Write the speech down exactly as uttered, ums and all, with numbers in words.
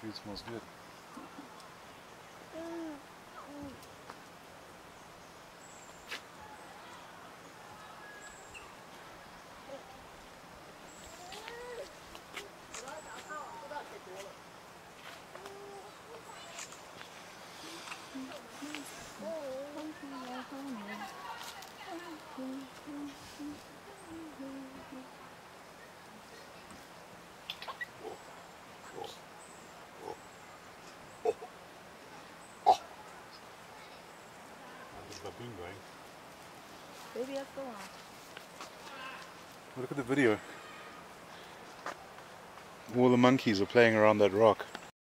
Food smells good. Baboon going. Maybe let's go on. Look at the video. All the monkeys are playing around that rock.